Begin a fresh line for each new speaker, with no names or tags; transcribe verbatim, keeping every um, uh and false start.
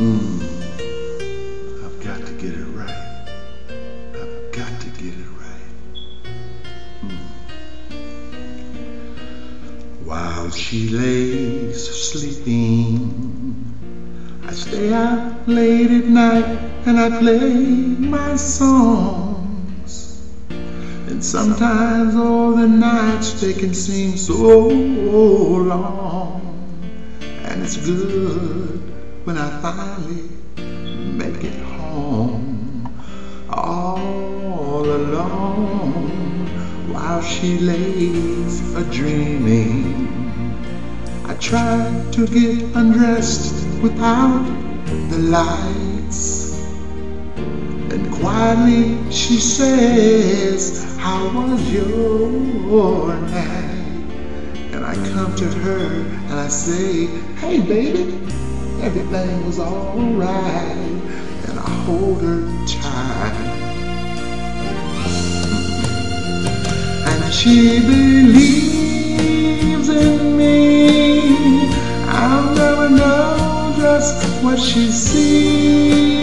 Mm, I've got to get it right. I've got to get it right. Mm. While she lays sleeping, I stay out late at night and I play my songs. And sometimes all the nights they can seem so long. And it's good when I finally make it home, all alone, while she lays a-dreaming. I try to get undressed without the lights, and quietly she says, "How was your night?" And I come to her and I say, "Hey baby, everything was alright." And I hold her tight, and she believes in me. I'll never know just what she sees.